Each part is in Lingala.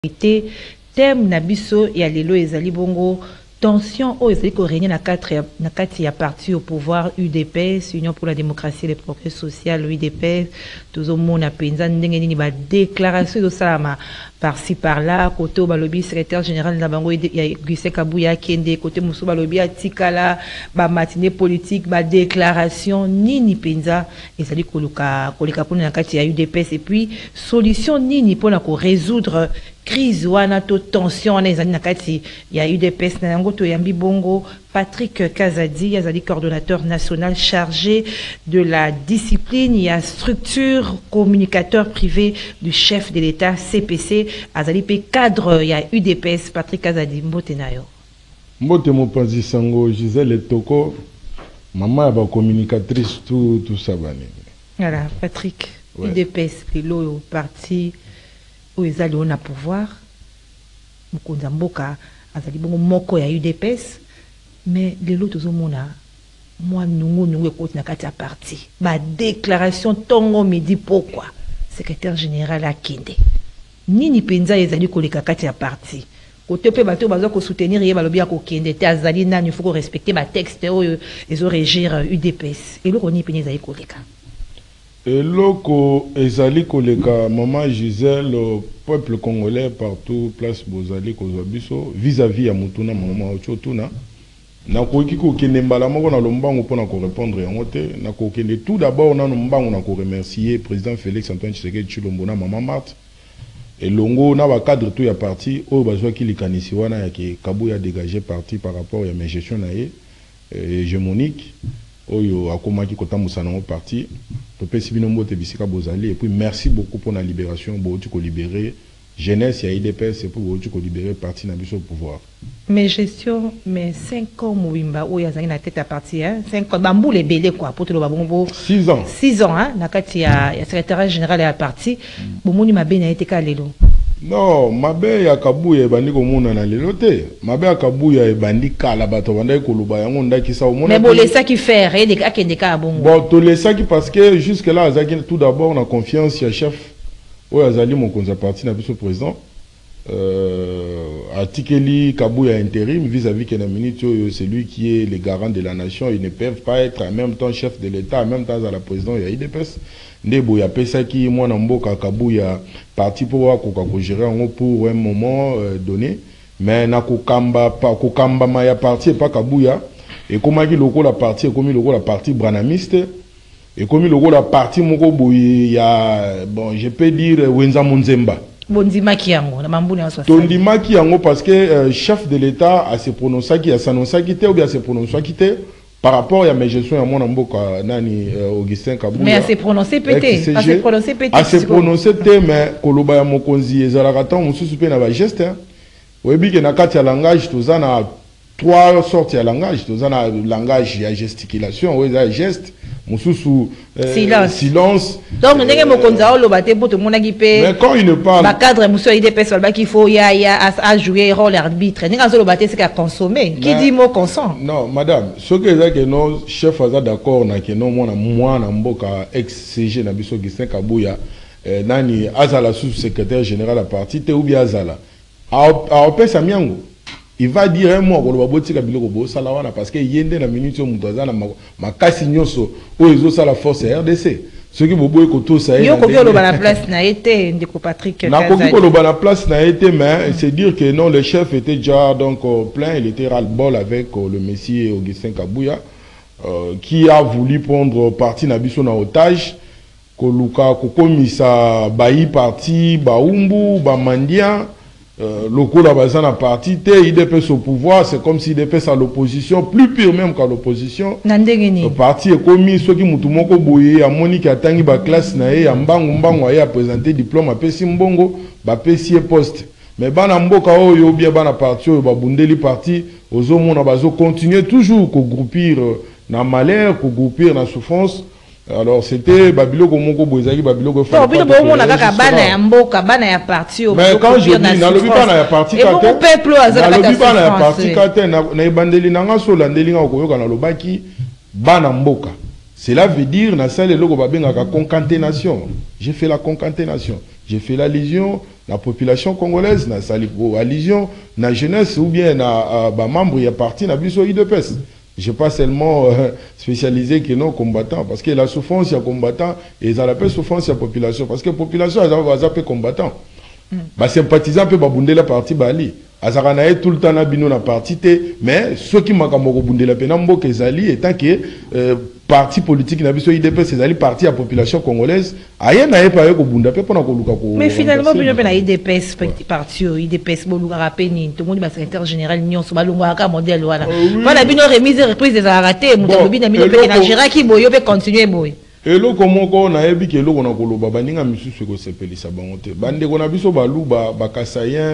thème nabiso ya lelo ezali bongo tension o ezali ko régner na kati ya parti au pouvoir UDPS, Union pour la démocratie et le progrès social, UDPS. Tozo mona penza ndenge nini ba déclaration de salama par-ci par-là, côté balobi secrétaire général na bango ya Gise Kabuya kende, côté musu balobi atikala ba matinée politique, ba déclaration nini penza ezali koleka pona na kati ya UDPS, et puis solution nini pona ko résoudre crise wana to tension wana ezali na kati ya UDPS. Na yango to yambi bongo Patrick Kazadi, azali coordonnateur national chargé de la discipline, il y a structure communicateur privé du chef de l'État CPC, azali pe cadre ya UDPS. Patrick Kazadi, mbote nayo. Mbote mopanzi sango Gisèle Toko, maman ya ba communicatrice tout ça bani. Voilà, Patrick, ouais. UDPS le parti où ezali on a pouvoir. Mukonza mboka azali bongo moko ya UDPS. Mais les autres mona moi nous écoute na kati ya parti ba déclaration tongo midi pourquoi secrétaire général a kende nini penza ezali koleka kati ya parti côté pe bato bazo ko soutenir ye balobi ya ko kende te azali nani, il faut ko respecter ba texte oyo ezo régir UDPS et loko ni penza ezali koleka et loko ezali koleka maman Gisèle, le peuple congolais partout place bozali kozwa biso vis-à-vis ya mutuna maman ochotuna na koki ko kende mbala moko na lombango pona ko répondre yango te na ko kende tout d'abord na lombango na ko remercier président Félix Antoine Tshisekedi Tshilombo na maman Marthe et longo na ba cadre tout ya parti o bazwa ki likanisi wana ya ke Kabuya dégager parti par rapport ya gestion na ye hégémonique oyo akomaki kotambusa na parti to pesi bino mbote bisika bozali, et puis merci beaucoup pour la libération bo tu ko libérer jeunesse ya IDPS et pour tu ko libérer parti na biso au pouvoir. Mais gestion, mais 5 ans, Mouimba, où il y a une tête à partir, 5 ans, bambou les belés, quoi, pour tout le babombo. 6 ans. 6 ans, hein, nakati ya secrétaire général à la partie, Boumoni Mabé n'a été qu'à l'élo. Non, Mabé ya Kabuya bandi ko mona na lelo te. Mabé ya Kabuya bandi kala bato banda koluba yango ndaki sa omona. Mais bon, les ça qui faire, et des cas qui ndeka bongo. Bon, to les ça qui parce que jusque là, azaki tout d'abord on a confiance ya chef. Oyo azali mon konza parti na biso président. Atikeli Kabuya intérim vis-à-vis que la minute c'est lui qui est le garant de la nation, ils ne peuvent pas être en même temps chef de l'État, en même temps à la présidence il y a IDPS. Ndebo ya pesa ki moi na mboka Kabuya parti pour gérer pour un moment donné, mais na kokamba ma ya parti pas Kabuya et comment qui loko la parti et comme loko la parti branamiste et comme loko la parti moko boye ya bon je peux dire Wenza Monzemba. Bondimaki yango na mambuni en Tondimaki yango parce que chef de l'État a se prononcé qui a s'annoncé qui était ou bien se prononcé qui était par rapport à mes gestions à mon amboka nani Augustin Kabuya. Mais à se prononcer pété, à se prononcer pété. À se prononcer té mais koloba ya mokonzi ezalaka tant mususu pe na ba geste. Webi ke na kati ya langage tozana 3 sortes de langage, tozana langage ya gesticulation ou ya geste. Silence. Donc, nous avons mais quand il ne parle pas, cadre qu'il faut à jouer rôle arbitre. Nous avons qu'à consommer. Qui dit mot consent? Non, madame. Ce que nos chefs sont d'accord, que moi, ex-CG, Gisèle Kabuya, nani azala sous-secrétaire général à parti, te ou bien azala. A Samiango. Il va dire un mot parce que yende na minute mutazana makasi nyoso o ezo la force RDC. Ce qui bobo ekoto ça est. Yoko ko la place na été ndeko Patrick. Na ko ko la place na été mais c'est dire que non le chef était déjà donc plein, il était ras-le-bol avec le messie Augustin Kabuya qui a voulu prendre parti na biso na otage koluka kokomisa bayi parti baumbu ba mandia. Le coup la bazana parti, IDPS au pouvoir, c'est comme si IDPS à l'opposition, plus pire même qu'à l'opposition. Le parti est commis, ceux qui moutumoko boye, à Monique a tangi ba classe nae, à mbangu a présenté diplôme à Pessi Mbongo, ba Pessi poste. Mais bana mboka o yo bien bana parti, ba bundeli parti, aux hommes on bazo continuer toujours qu'au groupir na malheur, qu'au groupir na souffrance. Alors c'était Babilo Komoko Boizaki Babilo ko fa. Babilo Komoko na kaka bana ya mboka bana ya parti au. Mais quand je dis na lobi bana ya parti kate. Et peuple azala na lobi bana ya parti kate na ibandeli nanga so landeli nga koyoka na lobaki bana mboka. Cela veut dire na sale loko babenga ka concaténation. J'ai fait la concaténation. J'ai fait la légion la population congolaise, na sali allusion, na jeunesse ou bien na membre y a parti na biso IDPS. Je pas seulement spécialisé que non combattants, parce que la souffrance y a combattants et ça l'appelle souffrance y a population, parce que la population a peu combattant. Bah sympathisant peut babunde la partie bali. Azaranae tout le temps na bino na parti té, mais ceux qui makamoko bunde la penambo que zali étant que parti politique na biso IDP c'est zali parti à population congolaise aya na pas ko bunda pe pona ko luka ko. Mais finalement bino pe na IDPS parti IDPS bo luka rapeni tout le monde ba secrétaire général nyonso ba lunga ka modèle wana. Voilà bino remise et reprise des ratés muto bino bino pe na gérant qui boyo pe continuer boy. Et là, comment on a ébi que là on a koloba baninga misu se ko sepelisa bangote. Bande ko na biso balu ba kasayen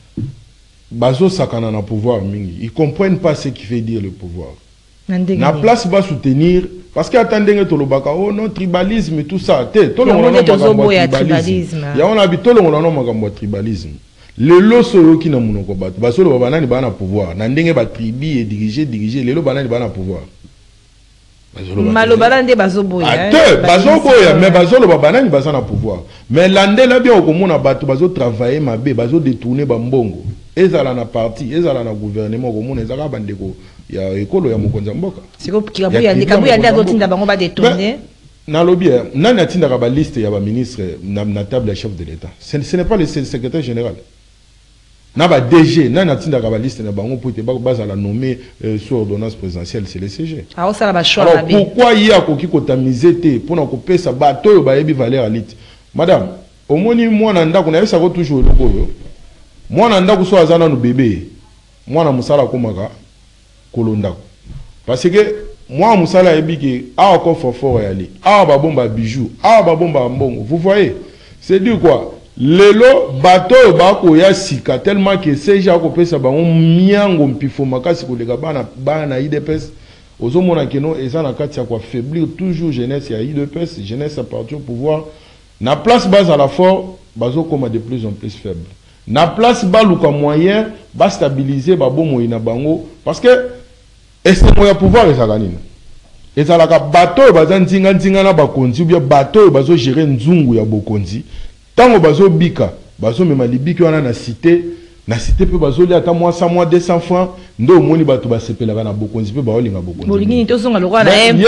bazo sakana na pouvoir mingi. Ils comprennent pas ce qui fait dire le pouvoir. Na place va soutenir parce que attendez to lobaka oh non tribalisme tout ça. To lo on a tribalisme. Ya on habite to lo on a makambo tribalisme. Le lo solo ki na munoko bato. Baso lo banani ba na pouvoir. Na ndenge ba tribi et diriger le lo banani ba na pouvoir. Malobala nde bazoboya. Attends, bazoboya mais bazolo banani baza na pouvoir. Mais lande la bien okomona bato bazo travailler mabe, bazo détourner ba mbongo. Ezala na parti, ezala na gouvernement okomona ezaka bandeko ya ekolo ya mokonza mboka. Siko kikabuya nde azotinda bango ba détourner. Na lobby, nani atinda ba liste ya ba ministre na table ya chef de l'État. Ce n'est pas le secrétaire général. Na ba DG nani atinda ba liste na bango pour te bazala nommer sous ordonnance présidentielle c'est le CG. Ah ça ba choix alors pourquoi il y a koki kotamiser te pour na kopesa bato yo ba yebi valeur alite. Madame, omoni mwana ndako na yesa ko toujours loko yo. Mwana ndako so azana no bébé. Mwana musala komaka kolonda. Parce que moi musala yebi ke a ko fort yali. A ba bomba bijou, a ba bomba mbongo. Vous voyez? C'est dire quoi? Lelo bateau bako ya sika tellement que ces gens ko pesa bango miango mpifo makasi ko lega bana IDPS ozomona keno eza na kati ya ko affaiblir toujours jeunesse ya IDPS jeunesse à partir au pouvoir na place base à la fort bazo comme de plus en plus faible na place ba luka moyen ba stabiliser ba bomo ina bango parce que est-ce que ya pouvoir ezaka nini ezalaka bateau bazanzinga nzinga na bakonzi ou bien bateau bazo gérer nzungu ya bokonzi. Tant que bazo bika, bazo mema libiki wana na cité pe bazo li ata mois 100 mois 200 francs, ndo moni bato ba sepela na bokonzi pe ba olinga bokonzi. Bolingi to songa lokwa na MP.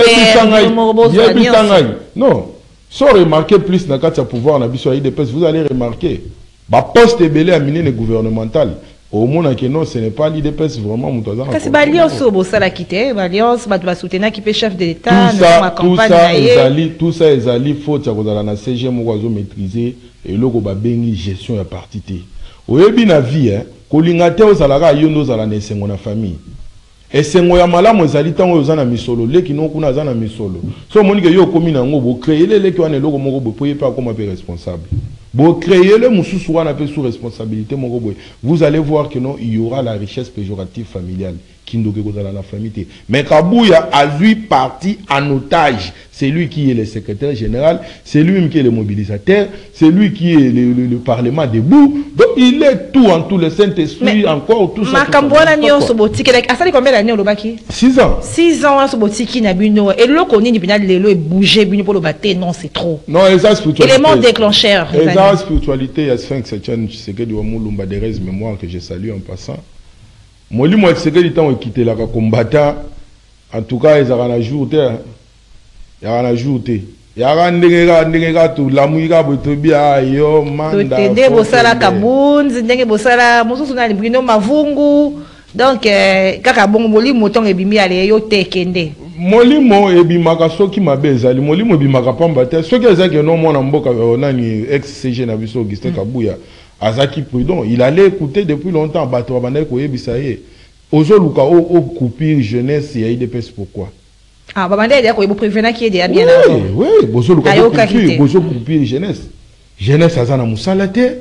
Non, sans remarquer plus na kati ya pouvoir na biso IDPS, vous allez remarquer ba poste belé à mine gouvernemental. Au monde que non, ce n'est pas l'IDPS vraiment moutazana. Kasi ba alliance au bosala kité, ba alliance ba doit soutenir qui peut chef de l'État dans ma campagne. Tout ça ezali faute ya kozala na CG moko azo maîtriser et loko ba bengi gestion ya parti té. Oyebi na vie hein, kolinga te ozalaka yo ndo zala na esengo na famille. Esengo ya malamu ezali tango ozana misolo leki no kuna zana misolo. So moni ke yo komi na ngo bo créer leki wana loko moko bo poye pas comme un responsable. Bon, créer le moussou un peu sous responsabilité, vous allez voir que non, il y aura la richesse péjorative familiale qui nous dans la famille. Mais Kabouya a lui parti en otage. C'est lui qui est le secrétaire général, c'est lui qui est le mobilisateur, c'est lui qui est le parlement debout. Donc il est tout en tout, le Saint-Esprit, encore tout ça. Makambouana nyo sobotiki, asali combien d'années au Lobaki? 6 ans. 6 ans sobotiki na bino. Et le koni ni bina lelo et bouger bino pour le battre, non c'est trop. Non, ça spiritualité. Élément déclencheur. La spiritualité, il y a 5 septième, c'est que du Moulumba de Rez mémoire que je salue en passant. Moi, c'est que du temps où quitté la combattant, en tout cas, ils ont ajouté. Il y a un ajouté. Il y a un ndengega tout la mouika botobia yo manda. Tende bosala kabunz, ndenge bosala mosusu na libino mavungu. Donc kaka bongo molimo tonga ebimi ale yo tekende. Molimo ebimaka soki mabeza, molimo ebimaka pamba te. Soki ezaki no mwana mboka nani ex CG na biso Augustin Kabuya, azaki prudent, il allait écouter depuis longtemps bato babana ko yebisa ye. Ozo luka o coupir jeunesse ya IDPS pourquoi? Ah, babanda ya ko yebo prévenir qui est déjà bien là. Oui, bozo luka bozo coupir jeunesse. Jeunesse azana musala te.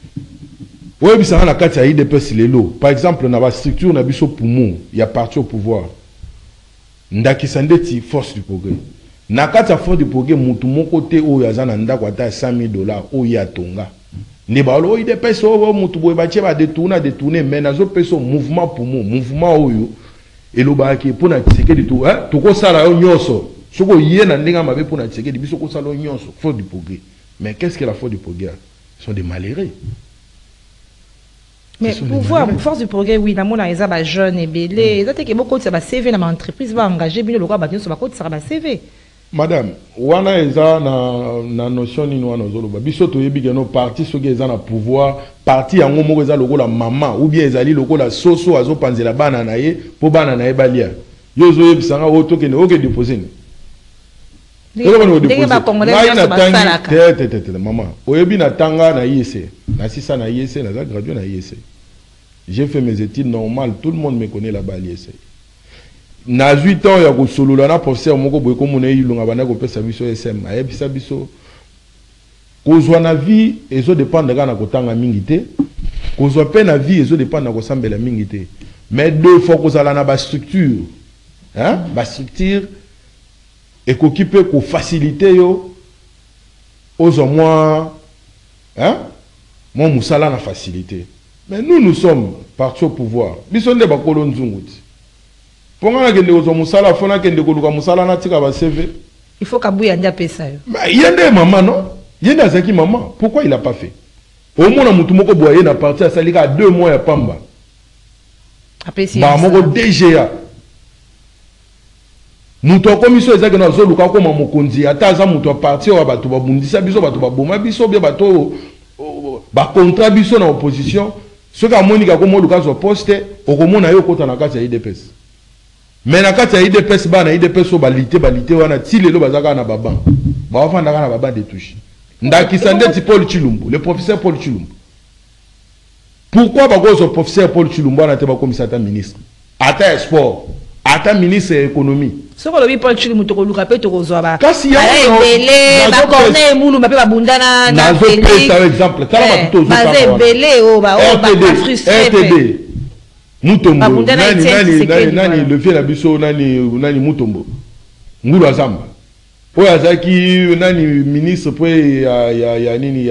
Oui, mais ça na kati ya IDPS lelo. Par exemple, na ba structure na biso poumon, il y a parti au pouvoir. Ndaki sandeti force du progrès. Na kati ya force du progrès mutu moko te o yazana ndako ata $100,000 o ya tonga. Ne ba lo IDPS o mutu boye ba che ba détourner mais nazo peso mouvement poumon, mouvement oyo eloba ke pona tseke di to hein to ko sala yo nyoso. Soko yena ndenga mabe pona tseke di biso ko sala yo nyoso, force du progrès. Mais qu'est-ce que la force du progrès? Ce sont des malheureux. Mais pouvoir, force du progrès, oui, dans mon avis, les jeunes et belés, ils ont été beaucoup de CV dans l'entreprise, va engager, bien le droit, ils sont ça va CV. Madame, wana eza na notion ni wana zoloba. Biso to yebi que no parti soki eza na pouvoir, parti yango moko eza lokola maman ou bien ezali lokola soso azo panzela bana na ye po bana na ye balia. Yo zo yebisanga oto ke ne oke déposer ni. Ndenge ba congolais na basalaka. Maman, oyebi na tanga na IEC, na sisa na IEC, na za gradué na IEC. J'ai fait mes études normales, tout le monde me connaît là-bas à l'IEC. Na 8 ans ya ko solola na professeur moko boye ko mona yilunga bana ko pesa biso SM ayebisa biso kozwa na vie ezo dépendre kana kotanga mingi te kozwa pe na vie ezo dépendre na kosambela mingi te mais deux fois kozala na ba structure ba structure ekoki pe ko faciliter yo ozo moi mon musala na facilité mais nous sommes partis au pouvoir biso nde ba kolon nzunguti. Il faut qu'Abouya ait fait ça. Il y a des mamans, non? Il y a des mamans. Pourquoi il n'a pas fait? Au moins, il a parti à Salika 2 mois à Pamba. Après, c'est ça. DGA. Muto commission ezaki na zo luka ko mamokonzi ataza muto parti wa bato babundisa biso bato baboma biso bia bato ba contrat biso na opposition soka monika ko mo luka zo poste okomona yo kota na kati ya IDPS. Mais na kati ya IDPS ba na IDPS balite wana ti lelo bazaka na baban ba wafanda na baban de touche ndakisa ndeti Paul Chilumbu le professeur Paul Chilumbu. Pourquoi ba gozo professeur Paul Chilumbu na te ba commissaire ministre ata sport ata ministre économie soko lobi Paul Chilumbu to ko luka pe to ko zo ba kasi ya belé ba corner mulu ba pe ba bundana na télé par exemple tala ba to zo ba belé o ba frustré Mutombo, nani le fait la biso nani Mutombo, Ngulu Azamba. Oya zaki nani ministre pour ya nini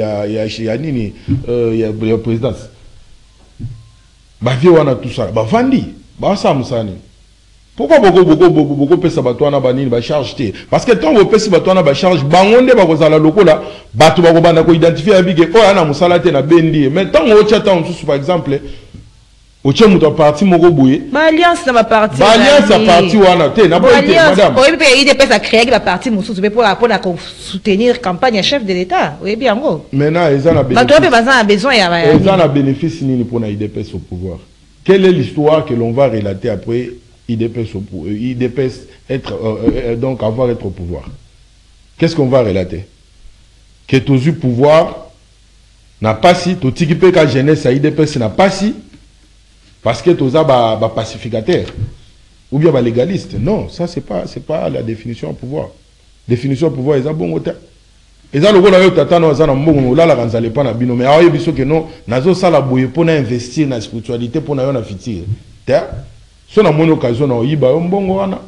ya présidence. Ba vie wana tout ça, ba vandi, ba samsani. Pourquoi beaucoup pesa batwana ba nini ba charge té? Parce que tant vous pesa batwana ba charge, bangonde ba kozala lokola, batu ba kobanda ko identifier abike oya na musala té na bendi. Mais tant on tcha tant par exemple oche muto parti moko boye ba alliance na ba parti wana te na ba ite madame oyebi pe IDPS a créé ba parti mususu pe pour soutenir campagne chef de l'état oyebi yango maintenant ils en a bénéfice ba to pe bazana besoin ya ils en a bénéfice nini pour na IDPS au pouvoir. Quelle est l'histoire que l'on va relater après IDPS être donc avoir être au pouvoir? Qu'est-ce qu'on va relater? Que tous eu pouvoir n'a pas si tout équipé ka jeunesse à IDPS n'a pas si parce que tous ba pacificateur ou bien ba légaliste. Non, ça c'est pas la définition au pouvoir. Définition au pouvoir est bon autant. Et ça le gars là tata no za na mbongo là la kanzale pa na bino mais ayo biso que non nazo sala boye pour na investir na spiritualité pour na yo na fitir. Ta so na mon occasion na yiba yo mbongo wana.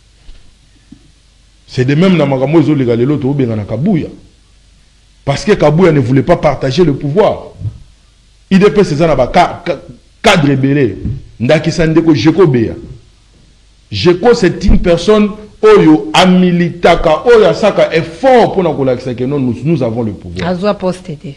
C'est de même na makambo ezo legalelo to benga na Kabuya. Parce que Kabuya ne voulait pas partager le pouvoir. IDP c'est ça na ba cadre belé ndakisa ndeko Jeko Beya. Jeko c'est une personne oyo amilitaka oyo asaka effort pour na kolakisa que nous avons le pouvoir. Azwa postete.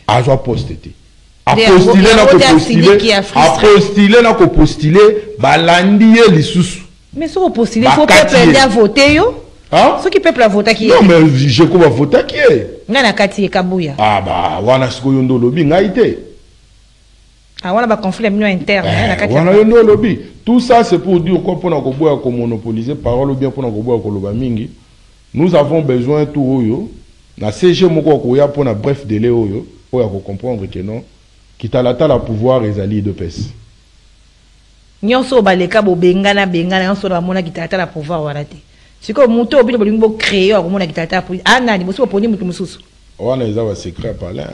Apostiller na ko postuler balandi ye lisusu. Mais si on postuler faut peuple à voter yo. Hein? Ce qui peuple a voté qui. Non mais Jeko va voter qui est. Ngana kati Kabuya. Ah bah wana sikoyo ndo lobi ngaite. Ah, on a un conflit interne. Tout ça, c'est pour dire qu'on monopoliser parole ou bien pour nous nous avons besoin de tout. Na CG moko koya pour na bref délai pour comprendre que non, qui t'a la pouvoir et ali de pes. Nyonso baleka bo bengana nyonso la mona qui t'a la pouvoir warate. C'est comme muto obi bolingo créer ko mona qui t'a pour ana ni boso poni mutu mususu. Wana eza ba secret parler.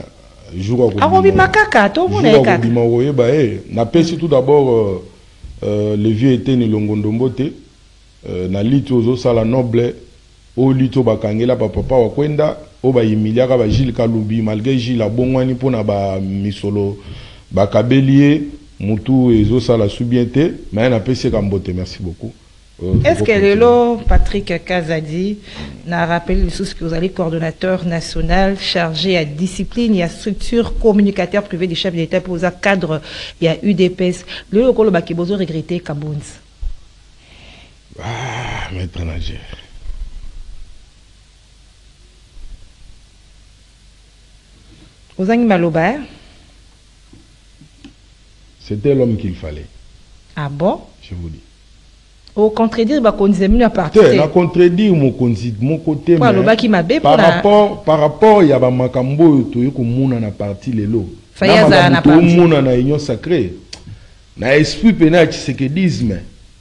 Na pesi tout d'abord le vieux était ni longondombote na lito zo sala noble o lito bakangela papa wa kwenda o ba yimiliaka ba Gilles Kalubi malgré Gilles abongwani pona ba misolo ba kabelie mutu ezo sala subiente mais na pesi kambote merci beaucoup Est-ce que Lelo Patrick Kazadi n'a rappelé le sous que vous allez coordonnateur national chargé à discipline et à structure communicateur privé du chef d'État pour un cadre il y a UDPS le Kolo Bakibozo regretté Kabounz. Ah, maître Nager. Ozangi Maloba. C'était l'homme qu'il fallait. Ah bon? Je vous dis. Au contredire, bah qu'on disait mieux à partir. La contredire mon côté. Par rapport, il y a un makambo tu es comme na parti les lots. Fayaza na parti. Na union sacrée. Na esprit pénal tchisekedisme.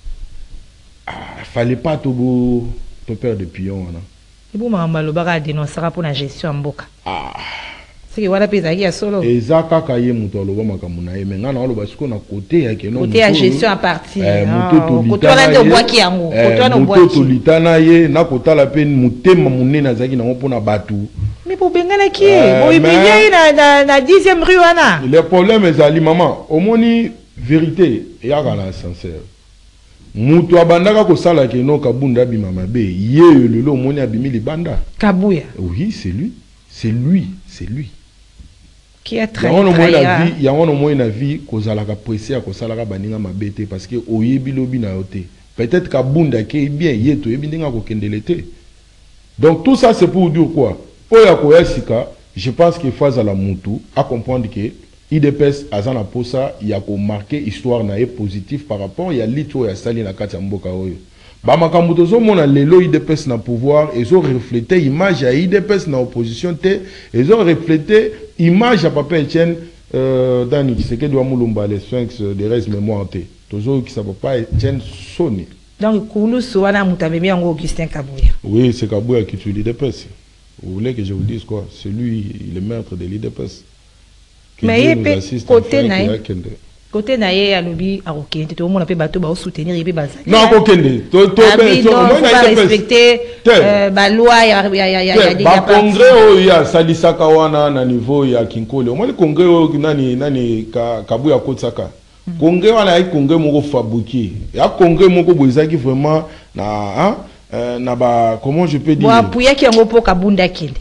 Fallait pas te perdre de pion là. Et bon Maloba a dénoncé pour la gestion en boca. C'est que voilà pezaki ya solo. Ezaka kaye muto aloba makamuna ye menga na aloba siko na côté ya keno. Côté ya gestion à partir. Côté wana de bois qui yango. Côté wana bois. Côté tolitana ye na kota la peine mutema munena zaki na mpona batu. Mais pour bengana qui est? Bon ibeye na 10e rue wana. Le problème est ali maman, omoni vérité ya kana sincère. Muto abandaka ko sala keno kabunda bima mabe ye lelo omoni abimi libanda. Kabuya. Oui, c'est lui. C'est lui, c'est lui. Qui a trahi. Il y a un moyen de vie qu'on a pressé à cause la baninga mabete parce que oyebi lobi na yote. Peut-être qu'à bunda qui est bien yeto yebi ndinga ko kendelete. Donc tout ça c'est pour dire quoi? Oya ko esika, je pense qu'il faut à la mutu à comprendre que IDPS azana posa il y a ko marquer histoire na positif par rapport il y a lito ya sali na kati ya mboka oyo. Bamakambo tozo mona lelo IDPS na pouvoir, ils ont reflété image à IDPS na opposition te, ils ont reflété image à Papa Etienne Dani qui c'est que doit moulumba les sphinx de reste mémoire te. Tozo qui ça Papa Etienne Soni. Donc Koulou Soana Moutabemi en Augustin Kabouya. Oui, c'est Kabouya qui tue l'IDPS. Vous voulez que je vous dise quoi? C'est lui le maître de l'IDPS. Mais il côté naïf. Côté naïe à l'obi à Okende, tout le monde a pu battre ba soutenir et puis bazali. Non, Okende. Tout le monde va respecter la loi ya ba congrès il y a Salisaka wana na niveau ya Kinkole. Au moins le congrès nani Kabuya Kotsaka. Congrès wana ai congrès moko fabriqué. Ya congrès moko bozaki vraiment na na ba comment je peux dire. Bo apuya ki yango po Kabunda Kende.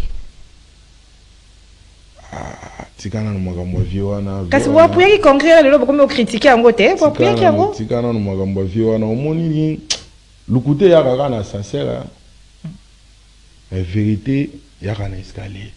Tikana no magambo viwana. Kasi bo apuya ki congrès lelo boko me critiquer yango te, bo apuya ki yango. Tikana no magambo viwana omoni ni lukute ya kaka na sincère. La vérité ya kana escalier.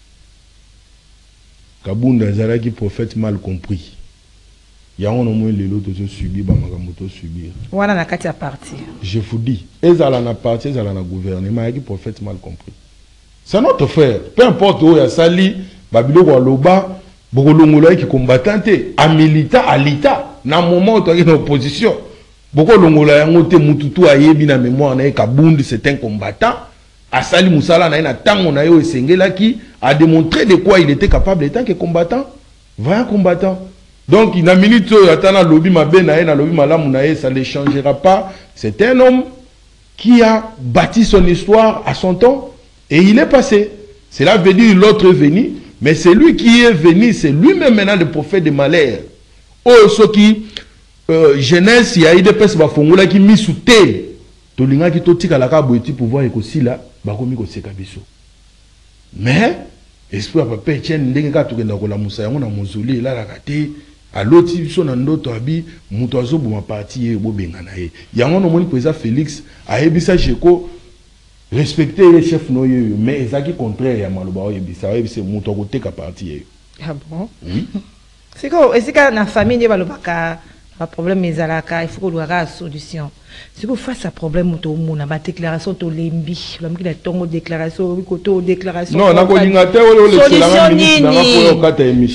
Kabunda zalaki prophète mal compris. Ya on au moins les lots to subir ba magambo to subir. Wana na kati ya parti. Je vous dis, ezala na parti, ezala na gouvernement, ya ki prophète mal compris. C'est notre frère, peu importe où ya sali Babilo kwa loba, bokolongola qui combattante, a milita, à l'État, na moment où tu es en opposition. Bokolongola yangote mututu ayebi na mémoire na Kabundi, c'est un combattant. Asali Moussala na tango na yo esengela qui a démontré de quoi il était capable étant que combattant. Vrai combattant. Donc il a minute atana lobby mabe na lobby malamu na ça ne changera pas. C'est un homme qui a bâti son histoire à son temps et il est passé. Cela veut dire l'autre est venu. Mais c'est lui qui est venu, c'est lui-même maintenant le prophète de malheur. Oh, ce qui, jeunesse, il y a eu des personnes qui mis sous terre. Tolinga qui toti kalaka boiti pouvoir écouter là, bakomi ko sekabiso. Mais, esprit à papa Etienne, ndenge ka tokenda ko la musa yango na mozoli la la kate, à l'autre biso na ndoto abi, muto azo boma parti ye bo bengana ye. Yango no moni président Félix a ebisa jeko respecter les chefs noyeux, mais ils sont contraire à Maloba, c'est mon côté qui parti. Ah bon? Oui. C'est quoi? Est-ce que la famille de Maloba, le problème est là, il faut qu'on ait une solution. C'est que face à problème, on a une déclaration de l'EMBI, on a une déclaration, déclaration. Non, on a une solution nini?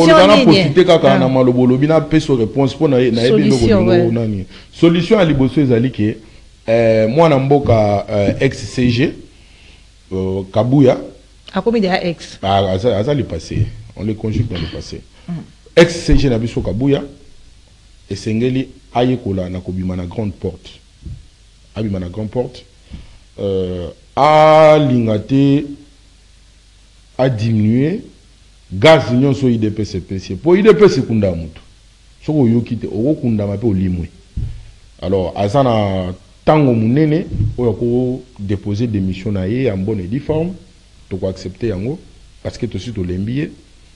Solution à l'Ibosso Zalike. Moi, Namboka ex-CG, Kabouya. À combien de ex? Ça le passé. On les conjugue dans le passé. Ex-CG Nabiso Kabouya. Et Sengeli Ayekola Nakobima na grande porte. Abima na grande porte. A Lingate a diminué. Gaz union so IDPS. Pour IDPS Kunda Mutu. Soko Yokite, Oro Kunda Mape Olimwe. Alors, Azana tango munene oyo ko déposer démission na ye en bonne et due forme to ko accepter yango parce que to si to lembiye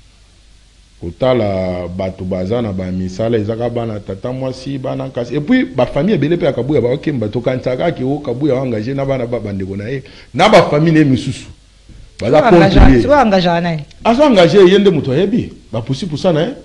kotala bato bazana ba misala ezaka bana tata mwasi bana kasi et puis ba famille ebele pe akabuya ba okemba to kansaka ki o kabuya engagé na bana ba bandeko na ye na ba famille ne misusu baza contribuer tu engagé na aso engagé yende muto yebi ba poussi pour ça na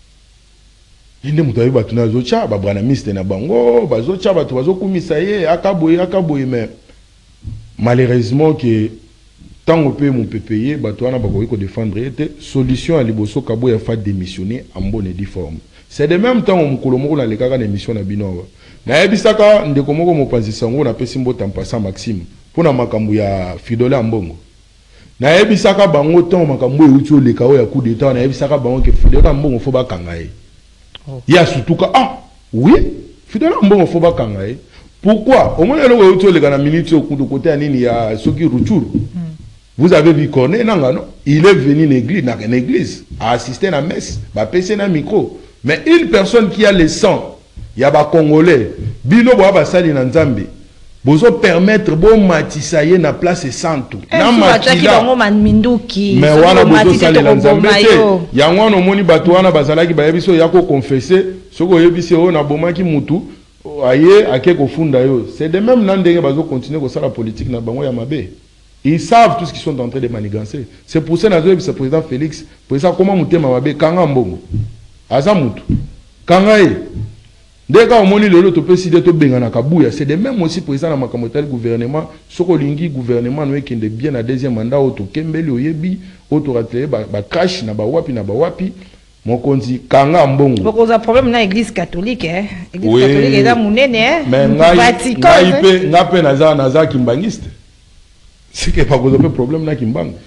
yende muto yebi bato na zocha ba bwana miste na bango bazocha bato bazokumisa ye akaboye mais malheureusement que tant on peut mon payer bato wana ba ko défendre était solution à liboso kabo ya fa démissionner en bonne et due forme c'est de même temps on kolomoko na lekaka na émission na bino na yebisaka ndeko moko mopanzi sango na pesi mbota mpasa Maxime pona makambo ya Fidole Ambongo na yebisaka bango temps makambo euti oleka o ya coup d'état na yebisaka bango ke Fidole Ambongo fo bakanga ye ya sutuka oui Fidole Ambongo fo bakanga ye pourquoi au moins le euti oleka na minute au coup de côté anini ya soki Ruchuru. Vous avez vu Corneille Nangano, il est venu dans l'église, à assister à la messe, à passer un micro. Mais une personne qui a le sang, il y a des Congolais, Bino Boaba Sali Nanzambi, vous permettre bon matisaye na place santo. Na matila. Mais wana bozo Sali Nanzambi. Yango no moni bato wana bazalaki bayebiso yako confesser, soko yebisi o na bomaki mutu, aye ake kofunda yo. C'est de même nandenge bazo continuer ko sala politique na bango ya mabe. Ils savent tout ce qu'ils sont en train de manigancer. C'est pour ça que le président Félix, pour ça comment monter ma babe, Kanga Mbongo, Azamutu, Kanga e. Dès qu'on monte le lot, tu peux décider de benga na kabuya. C'est de même aussi président na makamotel gouvernement, sokolingi gouvernement nous qui est bien à deuxième mandat auto kembeli oyebi, auto ratlé ba crash na ba wapi. Mon konzi Kanga Mbongo. Beaucoup de problèmes dans l'église catholique, hein. L'église catholique est dans Mounene, hein. Mais ngape naza kimbangiste. C'est qu'il n'y a pas de problème là qui me bang.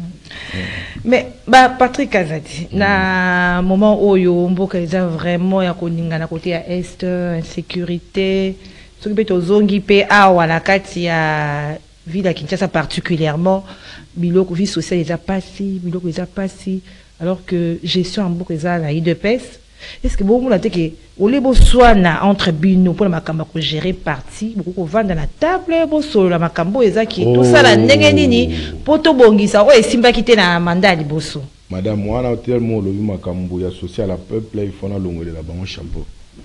Mais Patrick Kazadi, na moment où yo mboka eza vraiment ya koninga na côté ya est insécurité, ce qui peut ozongi pe awa na kati ya ville ya Kinshasa particulièrement, biloko vie sociale eza passé, alors que gestion en mboka eza la IDPS. Est-ce que beaucoup de que au lieu de entre bino pour la makamba ko gérer parti beaucoup ko vendre la table bo solo la makambo ezaki tout ça la ndenge nini poto bongisa o esimba kité na mandat liboso madame wana tellement le makambo ya social à peuple il faut na longole la bango chapeau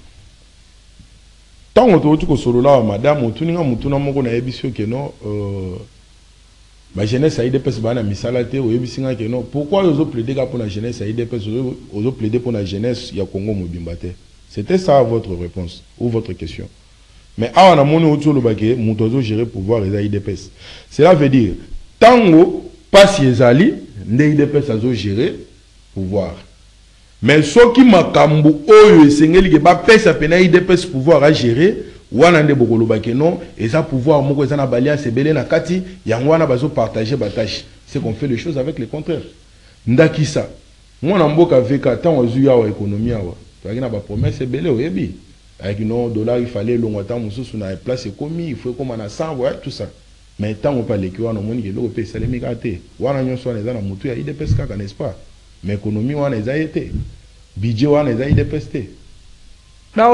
tant on to ko solo la madame otuninga mutuna moko na yebisio ke no ma jeunesse a IDPS bana misalate o yebisinga ke non pourquoi ils ont plaidé pour la jeunesse a IDPS ils ont plaidé pour la jeunesse ya Congo mobimbate c'était ça votre réponse ou votre question mais awa na moni otu lo baké mutozo gérer pouvoir les IDPS cela veut dire tango passe ezali nde IDPS azo gérer pouvoir mais soki makambo oyo esengeli ke ba pesa pena IDPS pouvoir à gérer wana nde bokolo bakeno eza pouvoir moko eza na balia sebele na kati yango wana bazo partager ba tâche c'est qu'on fait les choses avec le contraire ndakisa mwana mboka veka tant ozu yawa économie yawa toaki na ba promesse ebele oyebi avec no dollar il fallait longo tant mususu na place ekomi il faut comme na 100 ouais tout ça mais tant on parle que wana moni ke loko pe salemi kate wana nyonso wana eza na mutu ya IDPS kaka n'est-ce pas mais économie wana eza été budget wana eza IDPS te. Bon,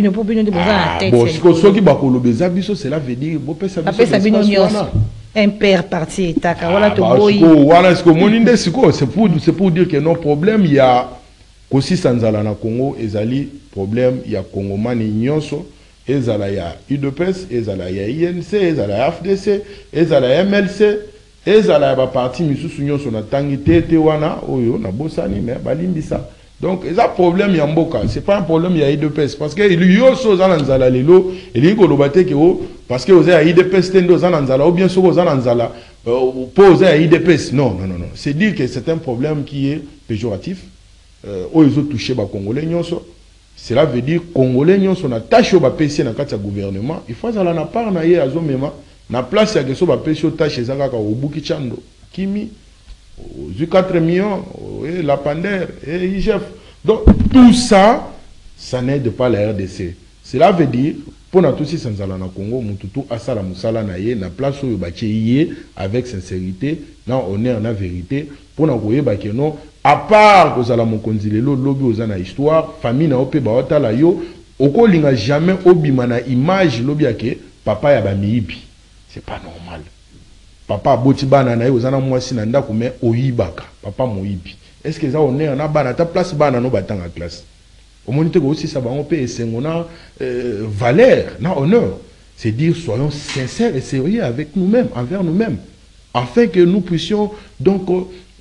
soki bakolo beza biso cela veut dire bo pesa biso impair parti état wala to boyi wala ce que moninde siko c'est pour dire que non problème il y a kosi sanzala na Congo ezali problème il y a Congomani nyonso ezala ya UDPS ezala ya INC ezala ya FDC ezala ya MLC ezala ya ba parti misusu nyonso na tangi tete wana oyo na bosani mais balimbisa. Donc, il y a un problème à Mboka. Ce n'est pas un problème à IDPS. Parce que il y a des choses à Nanzala, il y a des parce que vous avez IDPS, ou bien sûr vous avez Nanzala, pour à IDPS. Non. C'est dire que c'est un problème qui est péjoratif. Où ils ont touché les Congolais. Cela veut dire que les Congolais sont attachés au PC dans le gouvernement. Il faut que la part na ye azomema na place ya keso ba PC tâche ezaka au Buki Chando, Kimi. 4 millions, et la Pander, et IGF. Donc, tout ça, ça n'aide pas la RDC. Cela veut dire, pour nous tous, sans aller au Congo, nous asala musala naye, na place où il avec sincérité, non, honneur, na vérité, pour nous voyer que non, à part que la mokonzilelo, lobby aux ana histoire, famille na ope baota la yo, oko linga jamais obimana image lobby ake, papa ya ba miibi. C'est pas normal. Papa aboti bana na ye ozana mwasi na ndako me oyibaka. Papa moyibi. Est-ce que ça on est en bana ta place bana no batanga classe. Au moins te aussi ça va on peut sengona valeur, na honneur. C'est dire soyons sincères et sérieux avec nous-mêmes, envers nous-mêmes, afin que nous puissions donc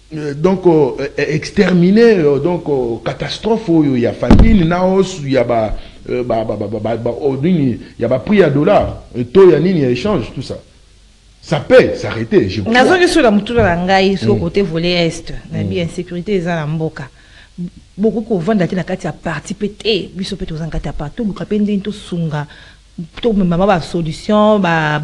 exterminer catastrophe, il y a famine, naos, il y a prix à dollar, et tout il y a échange, tout ça. Ça peut s'arrêter, je crois. Sur la mouture sur côté volet est, la insécurité est à mboka. Beaucoup qu'on vend la carte à parti pété, biso pété aux encata partout, nous capendons tout sunga. Tout ma solution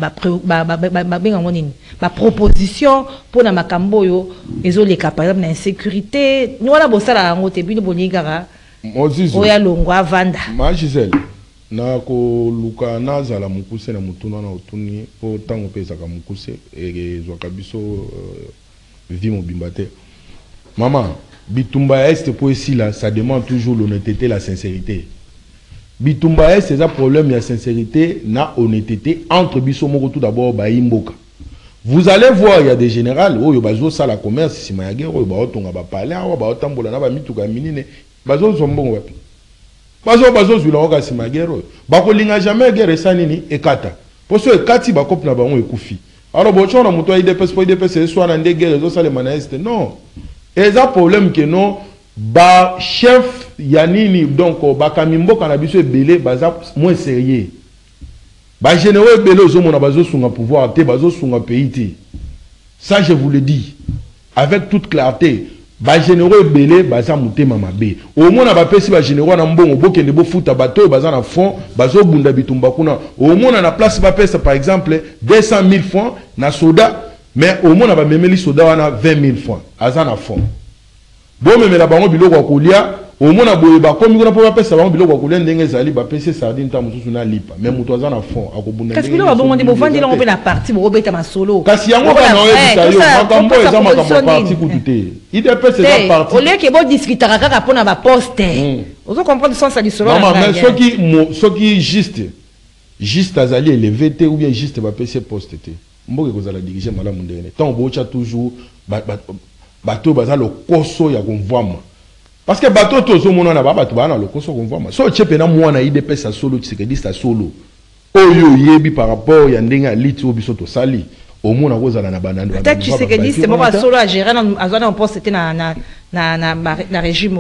proposition pour na makambo yo ezoleka par exemple na insécurité nous la bosala ngo te bino bonigara oya longwa vanda ma Gisèle na ko luka nazala mukuse na mutuna na otuni po tango pesa ka mukuse e zoka biso vi mobimba te maman bitumba est pour ici là ça demande toujours l'honnêteté, la sincérité. Bitumba c'est un problème de sincérité, na honnêteté entre bisomoko tout d'abord baimboka. Vous allez voir, il y a des générales, oh bazo ça la commerce si mayagero, ba otonga ba parler, ba otambola na ba mituka minine, bazo zombongo wapi. Bazo zula oka si mayagero. Ba ko linga jamais guerre sanini ekata. Poso ekati ba kop na bango ekufi. Alors bocho na muto IDPS po IDPS soit na ndege zo sale manaiste. Non. Et ça problème que non ba chef yanini donc ba kamimbo kana biso ebele baza moins sérieux ba généraux ebele ozomona bazo sunga pouvoir te bazo sunga pays te. Ça je vous le dis avec toute clarté. Ba généraux ebele baza mutema mabe au moins ba pesi ba généraux na mbongo bokende bo futa bato baza na fond bazo bunda bitumba kuna au moins na place ba pesa par exemple 200 000 francs na soda mais au moins ba memeli soda wana 20 000 francs aza na fond. Bon mais la bango biloko kolia au moins na boye ba komi kuna po ba pesa bango biloko kolia ndenge zali ba pesa sardine ta mususu na lipa mais muto aza na fond akobunda ndenge. Kasi biloko bongo ndi bovandi longo pe na parti bo beta masolo. Kasi yango kana oyebisa yo makambo eza makambo parti kutute. IDP c'est un parti. Ole ke bo discuter kaka pona ba poste. Ozo comprendre sens du solo. Non mais ceux qui juste azali élevé te ou bien juste ba pesa poste te. Mboke kozala diriger malamu ndene. Tant bocha toujours bateau baza le koso ya konvwama parce que bateau tozo mona na bato bana le koso konvwama so chepe na mwana IDP sa solo Tshisekedi sa solo oyo yebi par rapport ya ndenga liti obiso to sali au mona kozala na banando peut-être Tshisekedi c'est pas solo à gérer na zone en poste na régime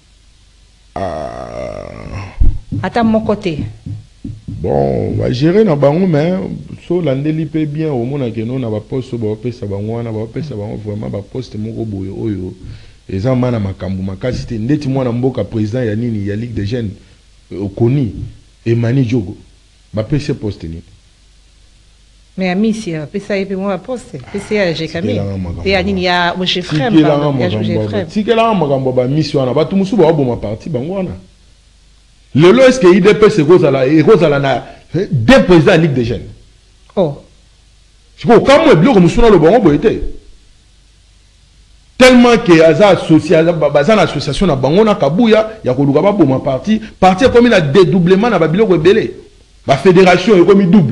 ata mon côté bon va gérer na bango mais so landeli pe bien au mona ke non na ba poste ba pesa bango na ba pesa bango vraiment ba poste moko boyo oyo eza mana makambu makasi te ndeti mwana mboka président ya nini ya Ligue des Jeunes okoni Emani Jogo ba pesa poste ni mais amisi pesa yepe mo ba poste pesa ya jekami te ya nini ya mo chef frère ya chef frère tikela makambo ba mission na batu musu ba boma parti bango wana lelo est-ce que IDP se kozala na deux présidents de Ligue des Jeunes. Oh. Je crois quand moi bloc comme suna le bon boité. Tellement que aza association na bango na Kabuya ya koluka ba boma parti comme il a dédoublement na ba biloko ebele. Ba fédération est comme double.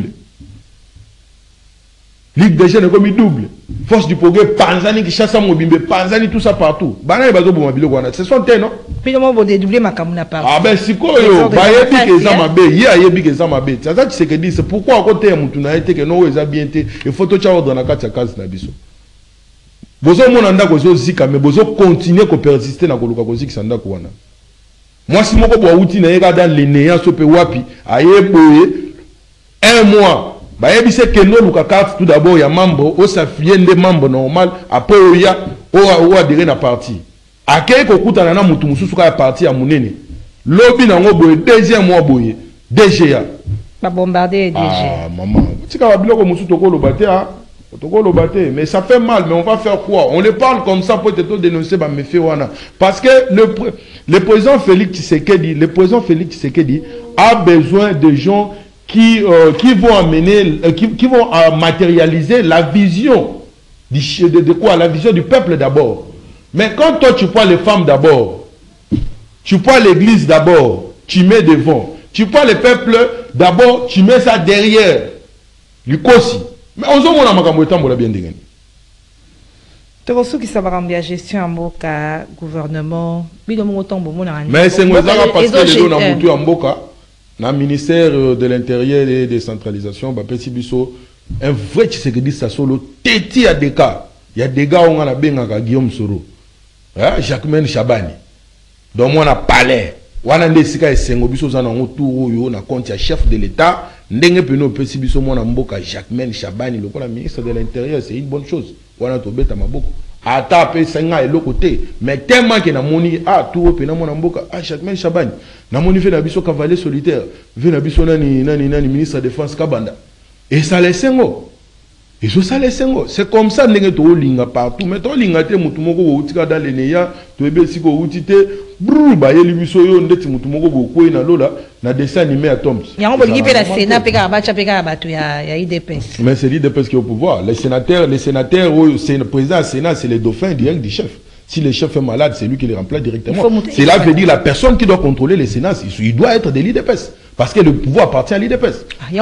Ligue des Jeunes est comme double. Force du progrès Panzani qui chasse Mobimbe Panzani tout ça partout. Bana bazo boma biloko wana. Ce sont tes non? Puis on va dédoubler ma kamuna parti. Ah ben si quoi yo, ba yebi ke za mabe, yebi ke za mabe. Ça tu sais que dit c'est pourquoi à côté mutu na été que non eza bien té et photo cha ordre na kati ya kazi na biso. Bozo mona ndako zo zika mais bozo continuer ko persister na koluka ko zika ndako wana. Moi si moko bo uti na yeka dans les néants so pe wapi, ayeboye 1 mois. Bah yebise que no luka carte tout d'abord ya mambo o safiende mambo normal après oya o adhérer na parti. Akei ko kutana na mutu mususu ka parti ya munene. Lobby na ngo boye deuxième mois boye DGA. Ba bombarder DGA. Ah maman, tika ba biloko mususu to ko lobate ha. To ko lobate mais ça fait mal mais on va faire quoi? On les parle comme ça pour te dénoncer ba méfait wana parce que le président Félix Tshisekedi a besoin de gens qui vont amener, qui vont matérialiser la vision de quoi? La vision du peuple d'abord. Mais quand toi tu prends les femmes d'abord, tu prends l'église d'abord, tu mets devant, tu prends le peuple d'abord, tu mets ça derrière. likosi mais ozomona makambo etambola bien ndenge. Tokosu qui s'abarambi à gestion en mboka gouvernement bino mo tombo mona mais c'est ngozaka parce que les na mutu en mboka na ministère de l'intérieur et des décentralisation ba pesi biso un vrai Tshisekedi Sassolo teti à des cas. Il y a des gars on a bengaka Guillaume Soro. Hein, Jacquemaine Chabani. Donc moi on a palais. Wana ndesika esengo biso za na ngotour yo na compte ya chef de l'état ndenge peno pesi biso mona mboka Jacquemaine Chabani lokola ministre de l'intérieur c'est une bonne chose. Wana to beta maboko. Ata pe senga et côté mais tellement que na moni tout pe na mona mboka Jacquemaine Chabani na moni fait na biso cavalier solitaire ve na biso nani ministre de défense Kabanda et ça les sengo. Et ça les sengo. C'est comme ça ndenge to linga partout mais to linga te mutu moko bo utika dans les neya to ebe siko utite brrr ba yeli biso yo ndeti mutu moko bo ko na lola na dessin animé à Toms. Yango bolingi pe la Sénat pe ka bacha pe ka batu ya IDPS. Mais c'est l'IDPS qui est au pouvoir. Les sénateurs c'est le président du Sénat, c'est les dauphins direct du chef. Si le chef est malade, c'est lui qui les remplace directement. Cela veut dire la personne qui doit contrôler les Sénats, il doit être de l'IDPS. Parce que le pouvoir appartient à l'IDPS. C'est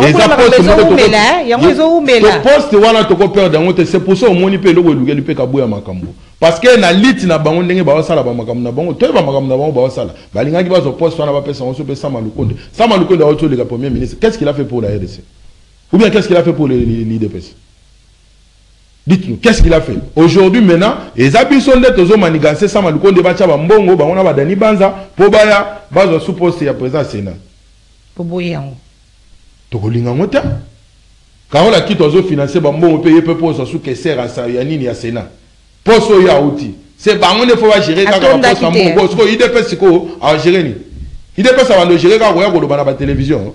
pour ça qu'on peut le kabouya makambo. Parce que na lit na bango ndenge ba sala ba makambo na bango, to ba makambo na bango ba sala. Ba linga ki ba zo poste na ba pesa on se pe Sama Lukonde. Sama Lukonde a autre le premier ministre. Qu'est-ce qu'il a fait pour la RDC? Ou bien qu'est-ce qu'il a fait pour l'IDPS? Dites-nous, qu'est-ce qu'il a fait? Aujourd'hui, maintenant, les habits sont des tozo manigancés, Sama Lukonde ba tcha ba mbongo, ba on a ba dani banza, po ba ya, ba zo sous-poste ya président Sénat. Pour boyango. Tokolinga ngota. Quand on a quitté aux financiers, on paye peu pour sous que sert à ça, yanini ya Sénat. Poso ya outil. C'est pas on ne faut pas gérer quand on poste en bon. Parce que IDPS c'est quoi à gérer ni. IDPS ça va le gérer quand on regarde dans la télévision.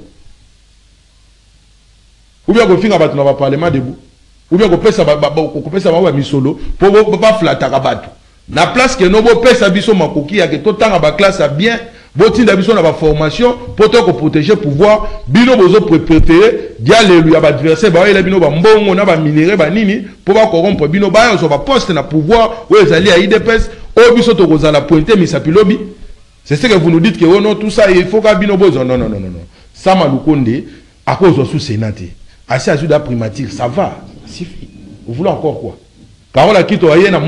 Ou bien qu'on finit à battre dans le parlement debout. Ou bien qu'on peut ça va misolo pour pas flatter à battre. La place que nos beaux pèses à biso makoki ya que tout temps à classe à bien. Boti d'habitude dans la formation pour te protéger pouvoir bino bozo préparer diale lui adversaire ba ele bino ba mbongo na ba minerai ba nini pour ba corrompre bino ba zo ba poste na pouvoir ou les alliés à IDPS o biso to kozala pointer misapilobi. C'est ce que vous nous dites que oh non tout ça il faut ka bino bozo non. Sama Lukonde à cause de sous sénaté assez à primature ça va suffit. Vous voulez encore quoi? Quand on a quitté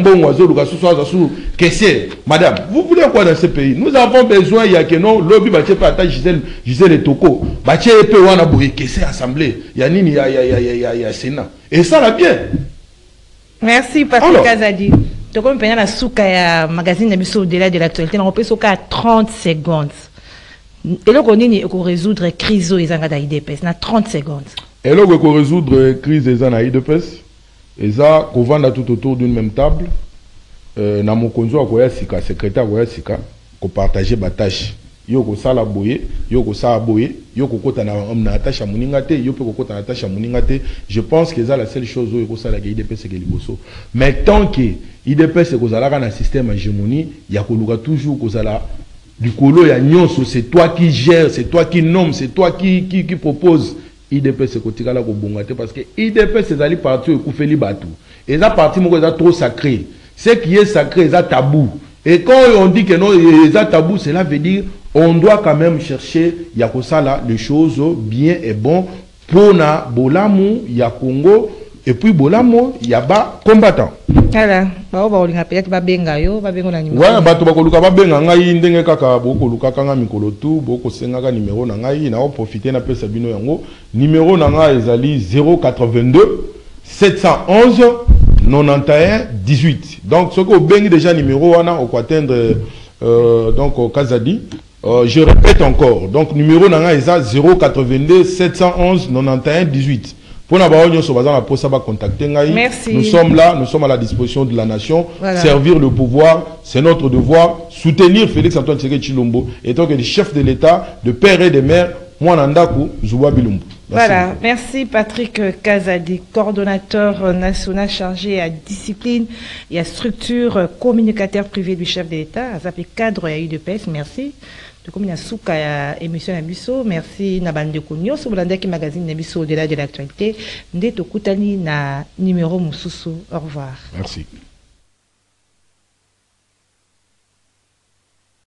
madame, vous voulez quoi dans ce pays? Nous avons besoin, il y a que non, lobby bâti pas attache Gisèle et Toko, bâti épée ou a bourré, c'est assemblée, il y a nini, il y a Sénat. Et ça va bien. Merci, Patrick Kazadi. Donc, on peut la souka ya magazine de au-delà de l'actualité, on peut souka à 30 secondes. Et là, on est pour résoudre la crise des IDPS, na 30 secondes. Et là, on résoudre la crise des IDPS. Et ça, qu'on vend tout autour d'une même table, na mokonzo akoya sika, secrétaire akoya sika, qu'on partage ba tâche. Yo ko sala boye, yo ko sa boye, yo ko kota na tâche amuningate, yo pe ko kota na tâche amuningate. Je pense que ça la seule chose yo ko sala ke IDPS c'est que liboso. Mais tant que IDPS c'est ko sala na système hégémonie, ya ko luka toujours ko sala du colo ya nyonso, c'est toi qui gères, c'est toi qui nomme, c'est toi qui propose. IDPS c'est côté là ko bongate parce que IDPS c'est ali parti ko fait li batou et ça parti moko ça trop sacré, ce qui est sacré ça tabou et quand on dit que non ça tabou cela veut dire on doit quand même chercher ya ko sala les choses bien et bon pour na bolamu ya Congo et puis bolamu ya ba combattant. Voilà, ba olinga peut-être ba benga yo ba bengo na numéro. Ouais, bato ba ko luka ba benga ngai ndenge kaka boko luka kanga mikolo tu boko senga ka numéro na ngai na profiter na pesa bino yango numéro na ngai ezali 082 711 91 18. Donc ce que bengi déjà numéro wana au atteindre donc au Kazadi. Je répète encore. Donc numéro na ngai eza 082 711 91 18. Merci. Nous sommes là, nous sommes à la disposition de la nation. Voilà. Servir le pouvoir, c'est notre devoir. Soutenir Félix Antoine Tshisekedi Tshilombo, étant que le chef de l'État, de père et de mère, Mwanandaku Zouba Bilumbu. Voilà, merci Patrick Kazadi, coordonnateur national chargé à discipline et à structure communicateur privé du chef de l'État, à s'appeler cadre et UDPS, merci. De comme il y a souka émission Nabiso, merci Nabande Kounyo, sur le magazine Nabiso au-delà de l'actualité. Ndé Tokutani na numéro Moussousou. Au revoir. Merci.